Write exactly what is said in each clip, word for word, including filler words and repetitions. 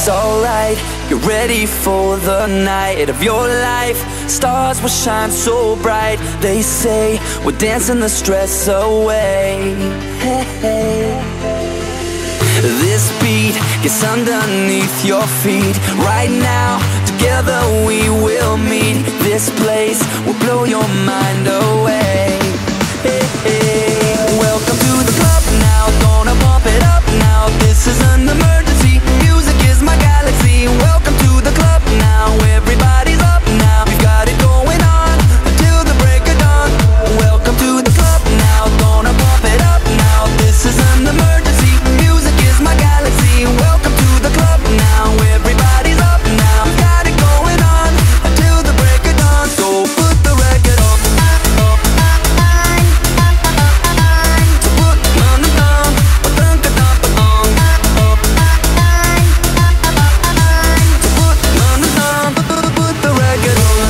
it's alright. Get ready for the night of your life. Stars will shine so bright. They say we're dancing the stress away. Hey, hey. This beat gets underneath your feet. Right now, together we will meet. This place will blow your mind away. Hey, hey. Welcome to the club now, gonna bump it up now. This is an emergency, music is my galaxy. Welcome to the club now, everybody's up now. We've got it going on until the break of dawn. Welcome to the club now, gonna bump it up now. This is an emergency, music is my galaxy. Welcome to the club now, everybody's up now. We've got it going on until the break of dawn. So put the record up, up, up, on. So put on the thumb, a thunk a thump a thong, up, up, on. So put on the thumb, put, put the record on.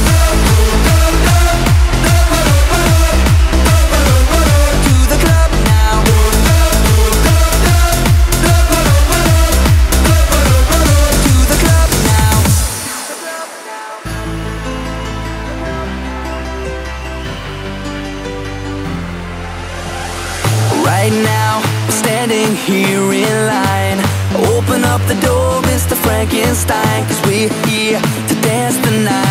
To the club now. To the club now. Right now, we're standing here in line. Open up the door, Mister Frankenstein, 'cause we're here to dance the night.